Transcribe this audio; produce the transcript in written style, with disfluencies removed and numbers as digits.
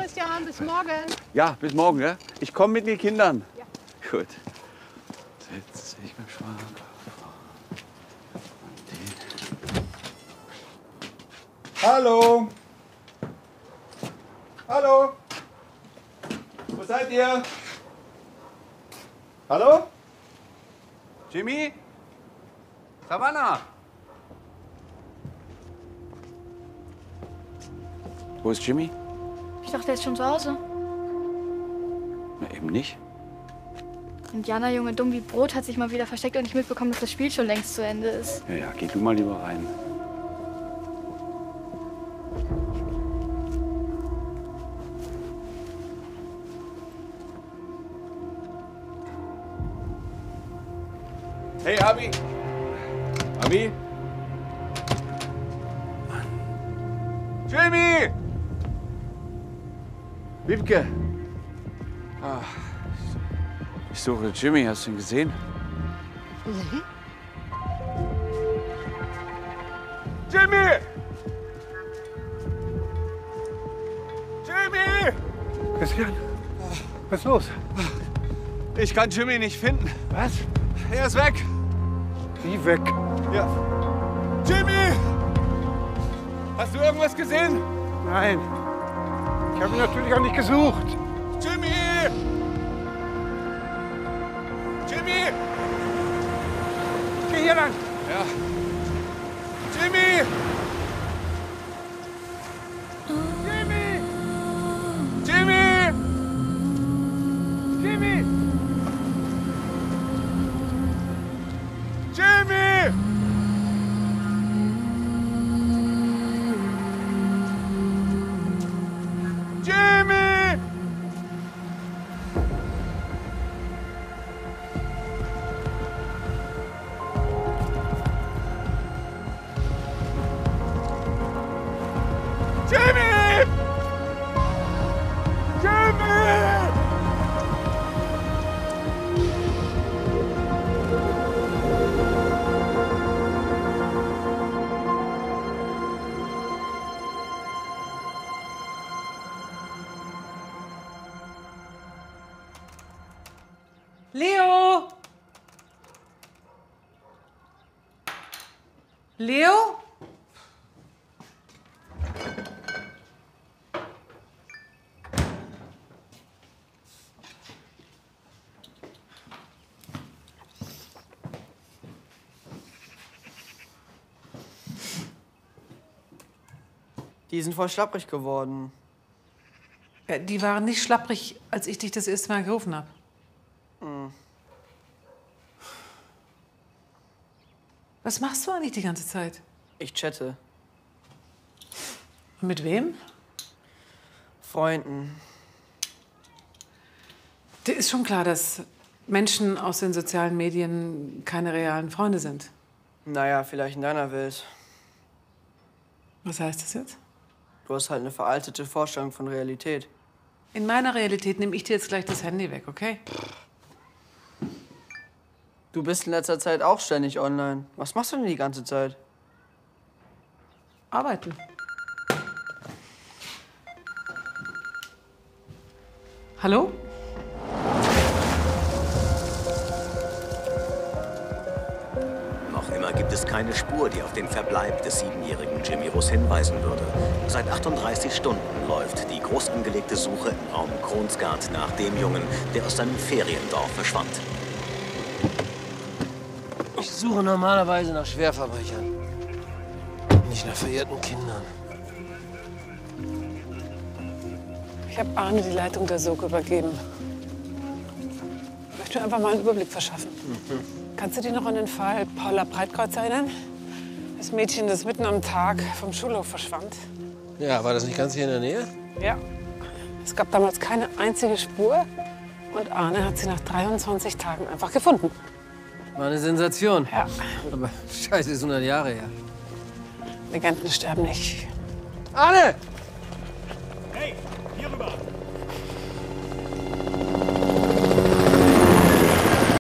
Christian, bis morgen. Ja, bis morgen, ja? Ich komme mit den Kindern. Ja. Gut. Setz dich mit Schwan. Hallo. Hallo. Wo seid ihr? Hallo? Jimmy? Savannah? Wo ist Jimmy? Ich dachte, er ist schon zu Hause. Na, eben nicht. Und Jana, Junge, dumm wie Brot, hat sich mal wieder versteckt und nicht mitbekommen, dass das Spiel schon längst zu Ende ist. Ja, ja, geh du mal lieber rein. Hey, Abi! Abi? Jimmy! Wiebke! Ah, ich suche Jimmy. Hast du ihn gesehen? Nee. Jimmy! Jimmy! Christian, was ist los? Ich kann Jimmy nicht finden. Was? Er ist weg. Wie weg? Ja. Jimmy! Hast du irgendwas gesehen? Nein. Ich habe ihn natürlich auch nicht gesucht. Jimmy! Jimmy! Geh hier lang. Ja. Jimmy! Jimmy! Jimmy! Jimmy! Jimmy! Jimmy! Jimmy! Jimmy! Leo? Leo? Die sind voll schlapprig geworden. Ja, die waren nicht schlapprig, als ich dich das erste Mal gerufen habe. Was machst du eigentlich die ganze Zeit? Ich chatte. Und mit wem? Freunden. Dir ist schon klar, dass Menschen aus den sozialen Medien keine realen Freunde sind. Naja, vielleicht in deiner Welt. Was heißt das jetzt? Du hast halt eine veraltete Vorstellung von Realität. In meiner Realität nehme ich dir jetzt gleich das Handy weg, okay? Du bist in letzter Zeit auch ständig online. Was machst du denn die ganze Zeit? Arbeiten. Hallo? Noch immer gibt es keine Spur, die auf den Verbleib des 7-jährigen Jimmy Russ hinweisen würde. Seit 38 Stunden läuft die groß angelegte Suche im Raum Kronsgaard nach dem Jungen, der aus seinem Feriendorf verschwand. Ich suche normalerweise nach Schwerverbrechern, nicht nach verirrten Kindern. Ich habe Arne die Leitung der Sog übergeben. Ich möchte mir einfach mal einen Überblick verschaffen. Kannst du dich noch an den Fall Paula Breitkreuz erinnern? Das Mädchen, das mitten am Tag vom Schulhof verschwand. Ja, war das nicht ganz hier in der Nähe? Ja. Es gab damals keine einzige Spur. Und Arne hat sie nach 23 Tagen einfach gefunden. War eine Sensation. Ja. Aber scheiße, ist 100 Jahre her. Legenden sterben nicht. Arne!